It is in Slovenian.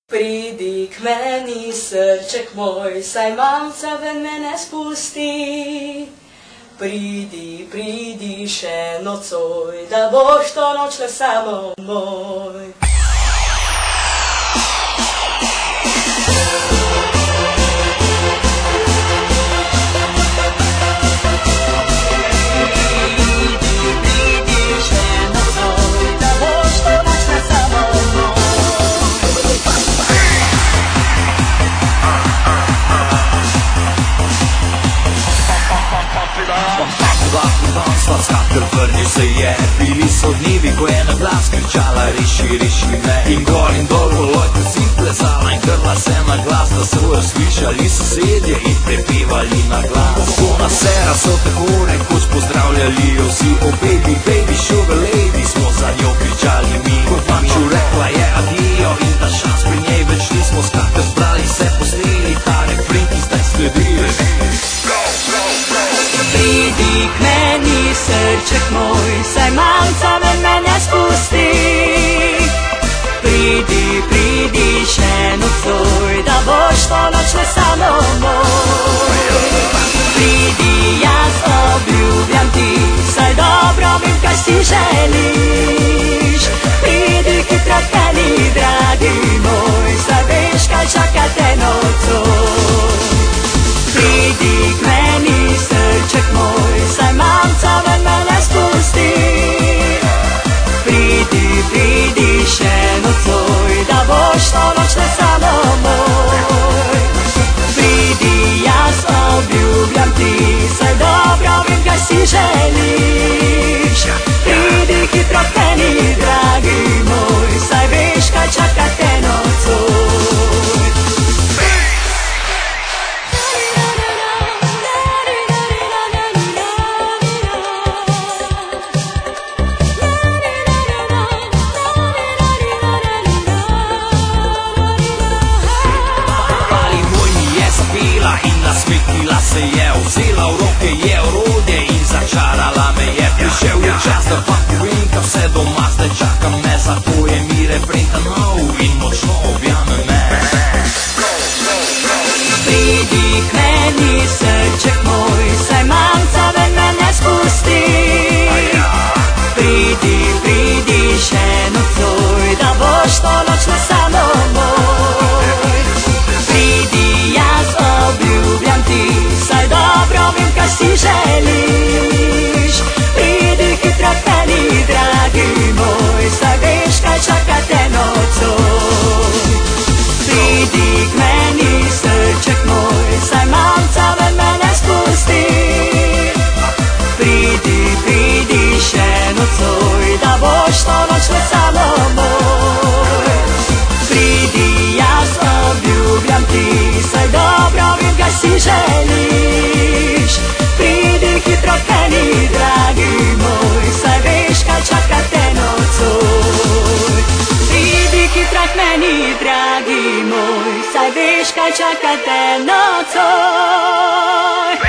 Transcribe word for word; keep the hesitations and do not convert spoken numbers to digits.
Pridi k meni, srček moj, saj mamca ven me ne spusti. Pridi, pridi še nocoj, da boš to noč le samo moj. Skater vrnil se je, bili so dnevi, ko je na glas kričala reši, reši me. In gor in dol po lojku si plezala in grla se na glas, da so jo slišali sosedje in prepevali na glas. Ona sera so tako rekoč pozdravljali jo vsi, oh baby, baby, sugar lady, smo za njo kričali mi. Ko Ptuju rekla je adijo in ta šans pri njej več nismo, Skater zbrali se posneli, ta refren ki zdaj sledi. Pridi k meni, srček moj, saj mamca ven me ne spusti. Pridi, pridi še nocoj, da boš to noč le samo moj. Pridi, jaz obljubljam ti, saj dobro vem, kaj si želiš. Pridi hitro k meni, dragi moj, saj veš, kaj čaka te nocoj. Pridi k meni, srček moj, saj mamca ven me ne spusti. Pridi, pridi še nocoj, da boš to noč le samo moj. Pridi, jaz obljubljam ti, saj dobro vem, kaj si želiš. Pridi hitro k meni, dragi moj, saj veš, kaj čaka te nocoj. In nasmehnila se je, vzela v roke je orodje in začarala me je. Prišel je čas, da pa povem, kaj vse doma zdaj čaka me, zato je mi refren ta nov in močno objame me. Pridi k meni, srček moj, saj mamca ven me ne spusti. Pridi, pridi še nocoj, da boš to noč le samo moj. Pridi, jaz obljubljam ti, saj dobro vem, kaj si želiš. Pridi hitro k meni, dragi moj, saj veš, kaj čaka te nocoj. Pridi k meni, srček moj, saj mamca ven me ne spusti. Pridi, pridi še nocoj, da boš to noč le samo moj. Pridi, jaz obljubljam ti, saj dobro vem, kaj si želiš. Pridi hitro k meni, dragi moj, saj veš, kaj čaka te nocoj. Pridi hitro k meni, dragi moj, saj veš, kaj čaka te nocoj.